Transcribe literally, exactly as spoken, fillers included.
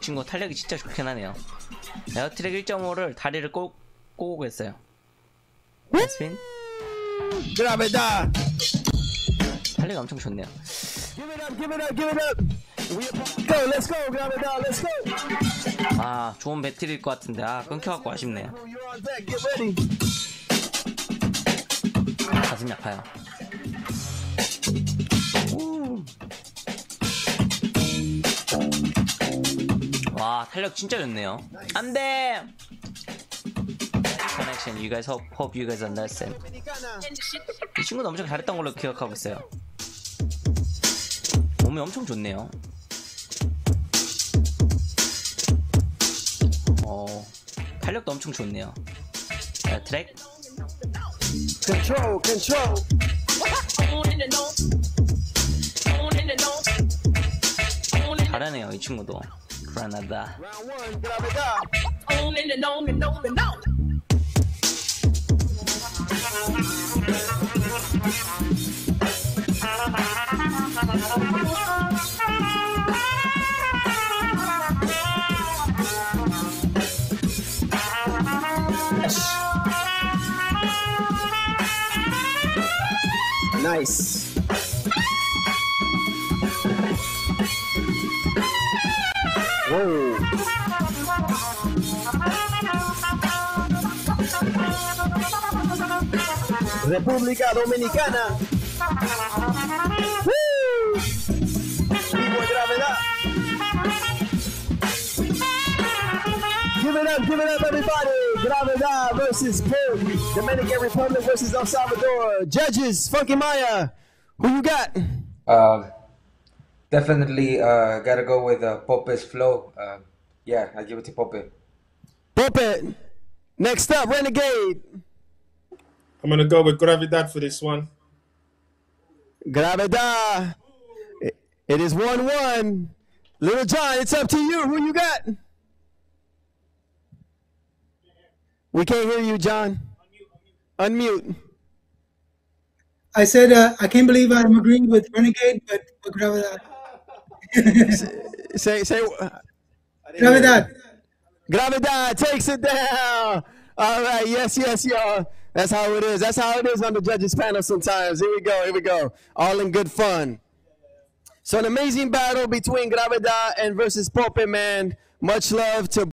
친구 탄력이 진짜 좋긴 하네요. 에어트랙 일 점 오를 다리를 꼬, 꼬고 했어요. 스핀. Gravedad. 탄력이 엄청 좋네요. Give it up, give it up, give it up. Go, let's go, Gravedad, let's go. 아, 좋은 배틀일 것 같은데 아 끊겨갖고 아쉽네요. You're on deck, get ready. 가슴이 아파요. 와, 탄력 진짜 좋네요. 안돼. Connection, you guys hope hope you guys understand. 이 친구도 엄청 잘했던 걸로 기억하고 있어요. 몸이 엄청 좋네요. 어, 탄력도 엄청 좋네요. 자, 트랙. Control, control. 잘하네요, 이 친구도. 그라나다. Round one, Gravedad. Nice. Whoa. República Dominicana. Woo. Vivo en Gravedad. Give it up, give it up, everybody. Gravedad versus Peru. Dominican Republic versus El Salvador. Judges, Funky Maya. Who you got? Um, definitely uh, gotta go with uh, Pope's flow. Uh, yeah, I give it to Pope. Pope. Next up, Renegade. I'm gonna go with Gravedad for this one. Gravedad. It, it is one one. Little John, it's up to you. Who you got? We can't hear you, John. Unmute. I said uh, I can't believe I'm agreeing with Renegade, but, but Gravedad. say, say. Gravedad. Gravedad takes it down. All right, yes, yes, y'all. That's how it is. That's how it is on the judges panel sometimes. Here we go, here we go. All in good fun. So an amazing battle between Gravedad and versus Pope, man. Much love to